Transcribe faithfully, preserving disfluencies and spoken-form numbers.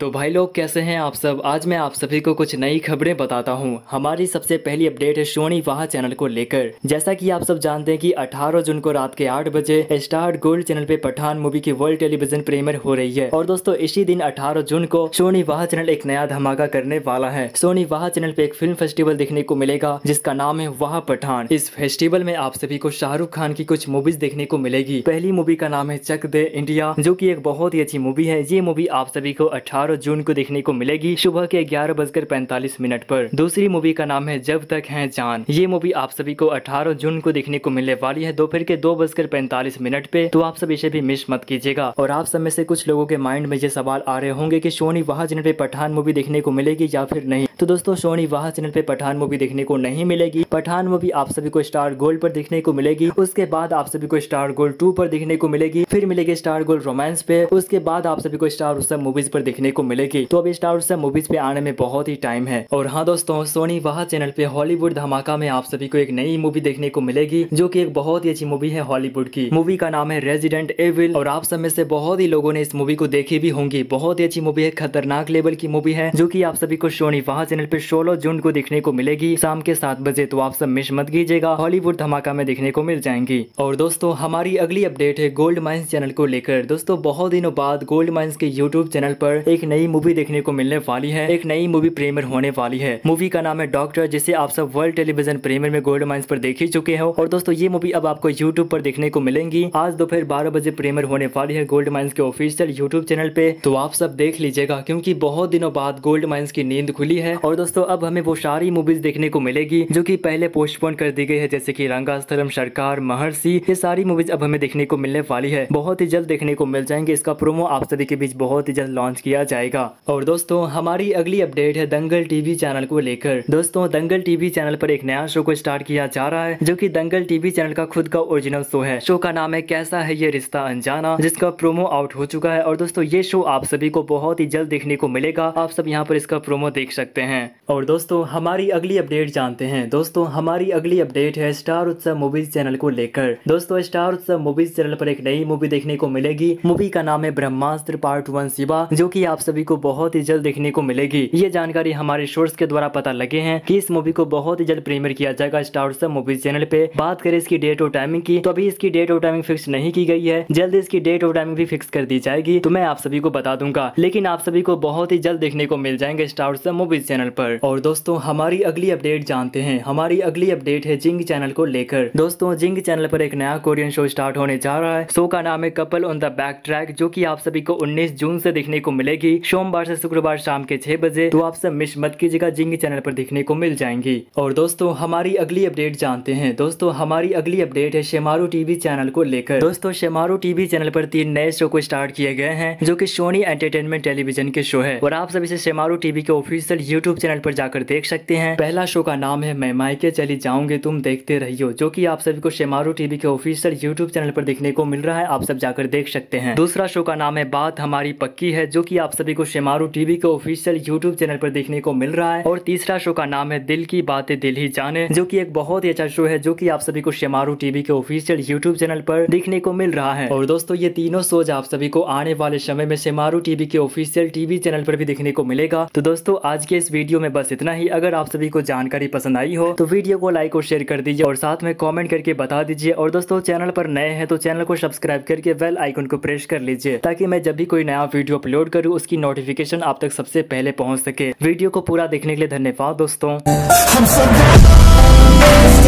तो भाई लोग कैसे हैं आप सब। आज मैं आप सभी को कुछ नई खबरें बताता हूं। हमारी सबसे पहली अपडेट है सोनी वाह चैनल को लेकर। जैसा कि आप सब जानते हैं कि अठारह जून को रात के आठ बजे स्टार गोल्ड चैनल पे पठान मूवी की वर्ल्ड टेलीविजन प्रीमियर हो रही है। और दोस्तों इसी दिन अठारह जून को सोनी वाह चैनल एक नया धमाका करने वाला है। सोनी वाह चैनल पे एक फिल्म फेस्टिवल देखने को मिलेगा जिसका नाम है वाह पठान। इस फेस्टिवल में आप सभी को शाहरुख खान की कुछ मूवीज देखने को मिलेगी। पहली मूवी का नाम है चक दे इंडिया, जो की एक बहुत ही अच्छी मूवी है। ये मूवी आप सभी को अठारह जून को देखने को मिलेगी सुबह के ग्यारह बजकर पैंतालीस मिनट पर। दूसरी मूवी का नाम है जब तक है जान। ये मूवी आप सभी को अठारह जून को देखने को मिलने वाली है दोपहर के दो बजकर पैंतालीस मिनट पे। तो आप सब इसे भी मिस मत कीजिएगा। और आप सब में से कुछ लोगों के माइंड में ये सवाल आ रहे होंगे कि सोनी वाह चैनल पे पठान मूवी देखने को मिलेगी या फिर नहीं। तो दोस्तों सोनी वाह चैनल पे पठान मूवी देखने को नहीं मिलेगी। पठान मूवी आप सभी को स्टार गोल्ड पर देखने को मिलेगी। उसके बाद आप सभी को स्टार गोल्ड टू पर देखने को मिलेगी। फिर मिलेगी स्टार गोल्ड रोमांस पे। उसके बाद आप सभी को स्टार उत्सव मूवीज पर देखने को मिलेगी। तो अभी स्टार उत्सव मूवीज पे आने में बहुत ही टाइम है। और हाँ दोस्तों, सोनी वाह चैनल पे हॉलीवुड धमाका में आप सभी को एक नई मूवी देखने को मिलेगी जो कि एक बहुत ही अच्छी मूवी है हॉलीवुड की। मूवी का नाम है रेजिडेंट एविल। और आप सब में से बहुत ही लोगों ने इस मूवी को देखी भी होंगी। बहुत ही अच्छी मूवी है, खतरनाक लेवल की मूवी है, जो कि आप सभी को सोनी वाह चैनल पे सोलह जून को देखने को मिलेगी शाम के सात बजे। तो आप सब मिस मत कीजिएगा, हॉलीवुड धमाका में देखने को मिल जाएंगी। और दोस्तों हमारी अगली अपडेट है गोल्ड माइंस चैनल को लेकर। दोस्तों बहुत दिनों बाद गोल्ड माइंस के यूट्यूब चैनल पर एक नई मूवी देखने को मिलने वाली है। एक नई मूवी प्रीमियर होने वाली है। मूवी का नाम है डॉक्टर, जिसे आप सब वर्ल्ड टेलीविजन प्रीमियर में गोल्ड माइंस पर देख ही चुके हो। और दोस्तों ये मूवी अब आपको यूट्यूब पर देखने को मिलेंगी। आज दोपहर बारह बजे प्रीमियर होने वाली है गोल्ड माइंस के ऑफिशियल यूट्यूब चैनल पे। तो आप सब देख लीजिएगा, क्योंकि बहुत दिनों बाद गोल्ड माइंस की नींद खुली है। और दोस्तों अब हमें वो सारी मूवीज देखने को मिलेगी जो कि पहले पोस्टपोन कर दी गई है, जैसे कि रंगास्थलम, सरकार, महर्षि। ये सारी मूवीज अब हमें देखने को मिलने वाली है। बहुत ही जल्द देखने को मिल जाएंगे। इसका प्रोमो आप सभी के बीच बहुत ही जल्द लॉन्च किया जाएगा। और दोस्तों हमारी अगली अपडेट है दंगल टीवी चैनल को लेकर। दोस्तों दंगल टीवी चैनल पर एक नया शो को स्टार्ट किया जा रहा है, जो कि दंगल टीवी चैनल का खुद का ओरिजिनल शो है। शो का नाम है कैसा है ये रिश्ता अनजाना, जिसका प्रोमो आउट हो चुका है। और दोस्तों ये शो आप सभी को बहुत ही जल्द देखने को मिलेगा। आप सब यहाँ पर इसका प्रोमो देख सकते हैं। और दोस्तों हमारी अगली अपडेट जानते हैं। दोस्तों हमारी अगली अपडेट है स्टार उत्सव मूवीज चैनल को लेकर। दोस्तों स्टार उत्सव मूवीज चैनल पर एक नई मूवी देखने को मिलेगी। मूवी का नाम है ब्रह्मास्त्र पार्ट वन शिवा, जो कि आप सभी को बहुत ही जल्द देखने को मिलेगी। ये जानकारी हमारे सोर्स के द्वारा पता लगे हैं कि इस मूवी को बहुत ही जल्द प्रीमियर किया जाएगा स्टार उत्सव मूवीज चैनल पे। बात करें इसकी डेट और टाइमिंग की, तो अभी इसकी डेट और टाइमिंग फिक्स नहीं की गई है। जल्द इसकी डेट और टाइमिंग भी फिक्स कर दी जाएगी, तो मैं आप सभी को बता दूंगा। लेकिन आप सभी को बहुत ही जल्द देखने को मिल जाएंगे स्टार उत्सव मूवीज चैनल पर। और दोस्तों हमारी अगली अपडेट जानते हैं। हमारी अगली अपडेट है जिंग चैनल को लेकर। दोस्तों जिंग चैनल पर एक नया कोरियन शो स्टार्ट होने जा रहा है। शो का नाम है couple on the back track, जो की आप सभी को उन्नीस जून से देखने को मिलेगी सोमवार से शुक्रवार शाम के छह बजे। तो आप सब मिस मत कीजिएगा, जिंग चैनल पर देखने को मिल जाएंगी। और दोस्तों हमारी अगली अपडेट जानते हैं। दोस्तों हमारी अगली अपडेट है शेमारू टीवी चैनल को लेकर। दोस्तों शेमारू टीवी चैनल पर तीन नए शो को स्टार्ट किए गए हैं, जो कि सोनी एंटरटेनमेंट टेलीविजन के शो है। और आप सब इसे शेमारू टीवी के ऑफिशियल यूट्यूब चैनल पर जाकर देख सकते हैं। पहला शो का नाम है मैं मायके चली जाऊंगी तुम देखते रहियो, जो की आप सभी को शेमारू टीवी के ऑफिशियल यूट्यूब चैनल पर देखने को मिल रहा है। आप सब जाकर देख सकते हैं। दूसरा शो का नाम है बात हमारी पक्की है, जो की आप सभी को शेमारू टीवी के ऑफिशियल यूट्यूब चैनल पर देखने को मिल रहा है। और तीसरा शो का नाम है दिल की बातें दिल ही जाने, जो कि एक बहुत ही अच्छा शो है, जो कि आप सभी को शेमारू टीवी के ऑफिशियल यूट्यूब चैनल पर देखने को मिल रहा है। और दोस्तों ये तीनों शोज आप सभी को आने वाले समय में शेमारू टीवी के ऑफिशियल टीवी चैनल पर भी देखने को मिलेगा। तो दोस्तों आज के इस वीडियो में बस इतना ही। अगर आप सभी को जानकारी पसंद आई हो तो वीडियो को लाइक और शेयर कर दीजिए, और साथ में कॉमेंट करके बता दीजिए। और दोस्तों चैनल पर नए हैं तो चैनल को सब्सक्राइब करके बेल आइकन को प्रेस कर लीजिए, ताकि मैं जब भी कोई नया वीडियो अपलोड करूँ उसकी नोटिफिकेशन आप तक सबसे पहले पहुंच सके। वीडियो को पूरा देखने के लिए धन्यवाद दोस्तों।